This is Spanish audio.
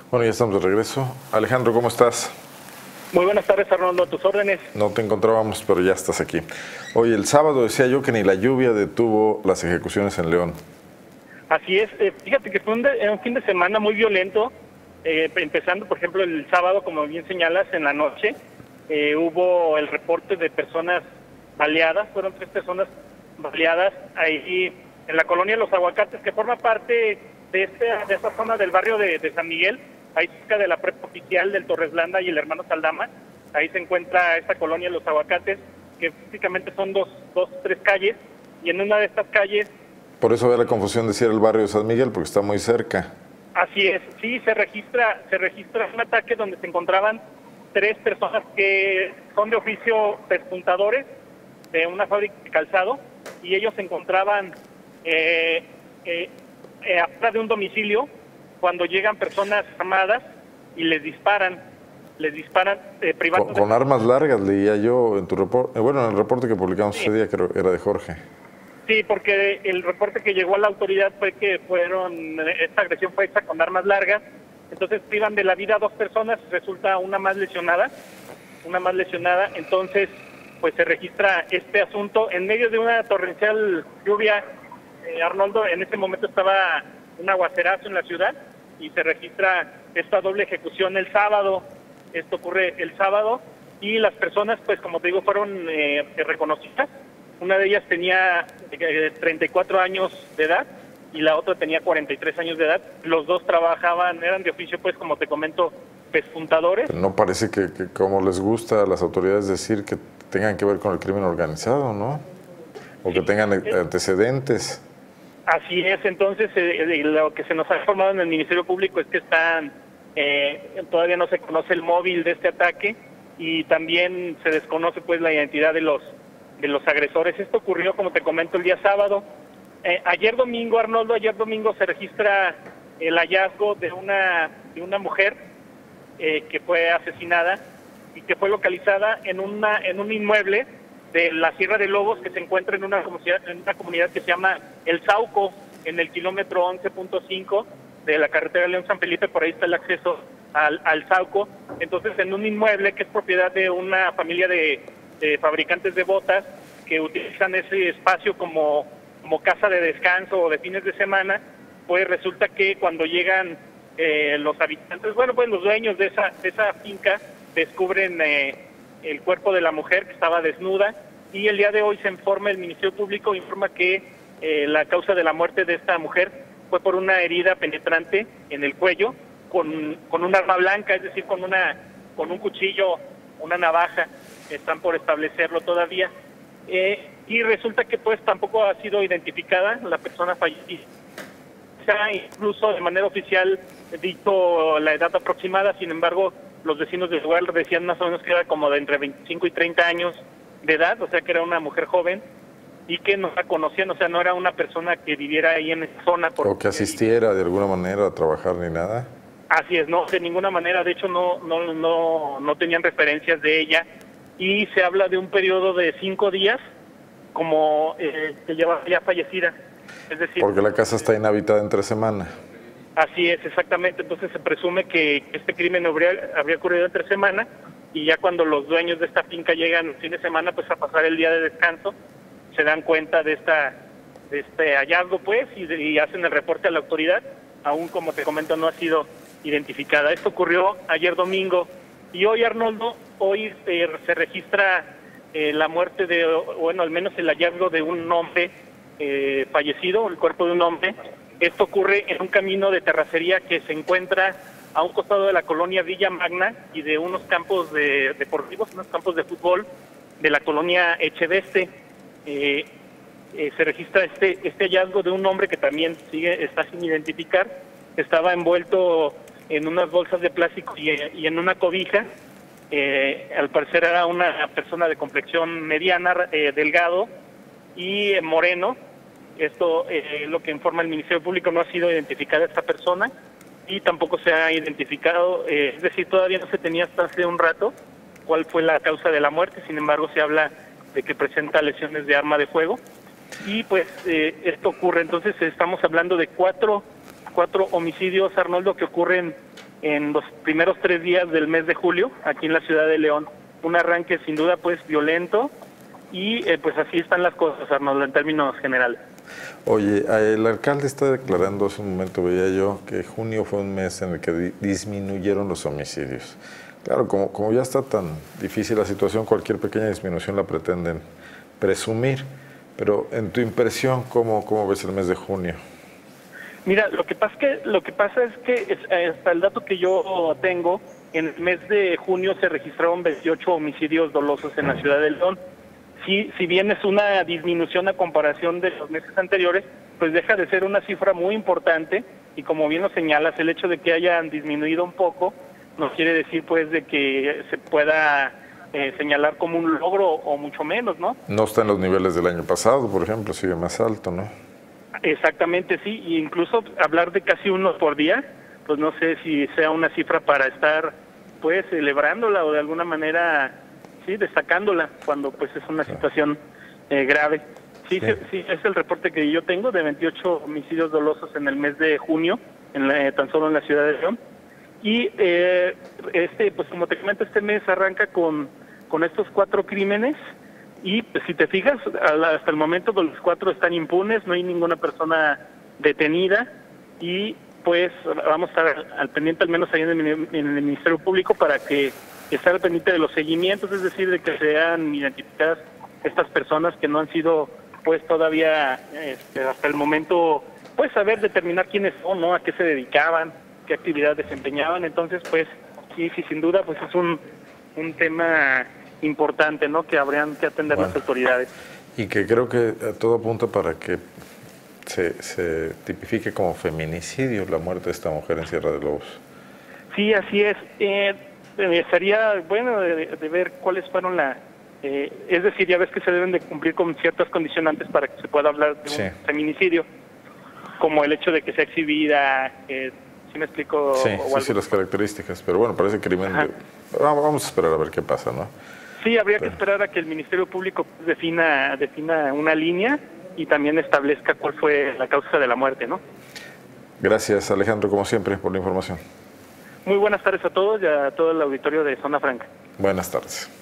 Bueno, ya estamos de regreso. Alejandro, ¿cómo estás? Muy buenas tardes, Arnoldo, a tus órdenes. No te encontrábamos, pero ya estás aquí. Oye, el sábado decía yo que ni la lluvia detuvo las ejecuciones en León. Así es, fíjate que fue un fin de semana muy violento, empezando, por ejemplo, el sábado, como bien señalas, en la noche, hubo el reporte de personas baleadas, fueron 3 personas baleadas ahí en la colonia Los Aguacates, que forma parte de esta zona del barrio de San Miguel, ahí cerca de la prepa oficial del Torreslanda y el Hermano Saldama. Ahí se encuentra esta colonia Los Aguacates, que prácticamente son tres calles, y en una de estas calles... Por eso había la confusión de decir el barrio de San Miguel, porque está muy cerca. Así es, sí, se registra un ataque donde se encontraban 3 personas que son de oficio pespuntadores de una fábrica de calzado, y ellos se encontraban afuera de un domicilio cuando llegan personas armadas y les disparan privando. Con armas largas, leía yo en tu reporte, bueno, en el reporte que publicamos ese día, creo que era de Jorge. Sí, porque el reporte que llegó a la autoridad fue que esta agresión fue hecha con armas largas, entonces privan de la vida a 2 personas, resulta una más lesionada, entonces pues se registra este asunto en medio de una torrencial lluvia. Arnoldo, en ese momento estaba un aguacerazo en la ciudad y se registra esta doble ejecución el sábado. Esto ocurre el sábado y las personas, pues como te digo, fueron reconocidas. Una de ellas tenía 34 años de edad y la otra tenía 43 años de edad. Los dos eran de oficio, pues como te comento, pespuntadores. Pero no parece que como les gusta a las autoridades decir que tengan que ver con el crimen organizado, ¿no? O que tengan antecedentes. Así es, entonces lo que se nos ha informado en el Ministerio Público es que todavía no se conoce el móvil de este ataque y también se desconoce pues la identidad de los agresores. Esto ocurrió, como te comento, el día sábado. Ayer domingo, Arnoldo, se registra el hallazgo de una mujer que fue asesinada y que fue localizada en un inmueble de la Sierra de Lobos, que se encuentra en una comunidad que se llama El Sauco, en el kilómetro 11.5 de la carretera León-San Felipe. Por ahí está el acceso al Sauco. Entonces, en un inmueble que es propiedad de una familia de fabricantes de botas que utilizan ese espacio como casa de descanso o de fines de semana, pues resulta que cuando llegan los habitantes, pues los dueños de esa finca, descubren el cuerpo de la mujer que estaba desnuda, y el día de hoy el Ministerio Público informa que la causa de la muerte de esta mujer fue por una herida penetrante en el cuello con un arma blanca, es decir, con un cuchillo, una navaja. Están por establecerlo todavía, y resulta que pues tampoco ha sido identificada la persona fallecida. Se ha incluso de manera oficial dicho la edad aproximada, sin embargo los vecinos del lugar decían más o menos que era como de entre 25 y 30 años de edad, o sea que era una mujer joven y que no la conocían, o sea, no era una persona que viviera ahí en esa zona. O que asistiera de alguna manera a trabajar ni nada. Así es, no, de ninguna manera, de hecho no tenían referencias de ella, y se habla de un periodo de 5 días como que lleva ya fallecida, es decir... Porque la casa está inhabitada entre semana. Así es, exactamente. Entonces se presume que este crimen habría ocurrido entre semana, y ya cuando los dueños de esta finca llegan el fin de semana pues a pasar el día de descanso, se dan cuenta de este hallazgo pues y hacen el reporte a la autoridad. Aún, como te comento, no ha sido identificada. Esto ocurrió ayer domingo, y hoy, Arnoldo, se registra la muerte al menos el hallazgo de un hombre fallecido, el cuerpo de un hombre. Esto ocurre en un camino de terracería que se encuentra a un costado de la colonia Villa Magna y de unos campos deportivos, unos campos de fútbol de la colonia Echeveste. Se registra este hallazgo de un hombre que también está sin identificar. Estaba envuelto en unas bolsas de plástico y en una cobija. Al parecer era una persona de complexión mediana, delgado y moreno. Esto lo que informa el Ministerio Público. No ha sido identificada esta persona y tampoco se ha identificado, es decir, todavía no se tenía hasta hace un rato cuál fue la causa de la muerte. Sin embargo, se habla de que presenta lesiones de arma de fuego, y pues esto ocurre. Entonces estamos hablando de cuatro homicidios, Arnoldo, que ocurren en los primeros 3 días del mes de julio, aquí en la ciudad de León. Un arranque sin duda pues violento y pues así están las cosas, Arnoldo, en términos generales. Oye, el alcalde está declarando, hace un momento veía yo, que junio fue un mes en el que disminuyeron los homicidios. Claro, como ya está tan difícil la situación, cualquier pequeña disminución la pretenden presumir. Pero en tu impresión, ¿cómo ves el mes de junio? Mira, lo que pasa es que hasta el dato que yo tengo, en el mes de junio se registraron 28 homicidios dolosos en la ciudad de León. Sí, si bien es una disminución a comparación de los meses anteriores, pues deja de ser una cifra muy importante y como bien lo señalas, el hecho de que hayan disminuido un poco no quiere decir pues de que se pueda señalar como un logro o mucho menos, ¿no? No está en los niveles del año pasado, por ejemplo, sigue más alto, ¿no? Exactamente, sí, e incluso hablar de casi uno por día, pues no sé si sea una cifra para estar pues celebrándola o de alguna manera sí destacándola cuando pues es una situación grave. Sí, es el reporte que yo tengo de 28 homicidios dolosos en el mes de junio, tan solo en la ciudad de León. Y pues como te comento, este mes arranca con estos 4 crímenes y pues, si te fijas, hasta el momento los 4 están impunes, no hay ninguna persona detenida y pues vamos a estar al pendiente, al menos ahí en el Ministerio Público, para que estar al pendiente de los seguimientos, es decir, de que sean identificadas estas personas que no han sido pues todavía hasta el momento pues saber determinar quiénes son, ¿no? A qué se dedicaban, qué actividad desempeñaban. Entonces pues sí, sin duda pues es un tema importante, ¿no? Que habrían que atender las autoridades. Y que creo que todo apunta para que se tipifique como feminicidio la muerte de esta mujer en Sierra de Lobos. Sí, así es. Sería bueno de ver cuáles fueron es decir, ya ves que se deben de cumplir con ciertas condicionantes para que se pueda hablar de un feminicidio, como el hecho de que sea exhibida, ¿sí me explico? Sí, las características, pero bueno, parece crimen. Vamos a esperar a ver qué pasa, ¿no? Sí, habría que esperar a que el Ministerio Público defina una línea y también establezca cuál fue la causa de la muerte, ¿no? Gracias, Alejandro, como siempre, por la información. Muy buenas tardes a todos y a todo el auditorio de Zona Franca. Buenas tardes.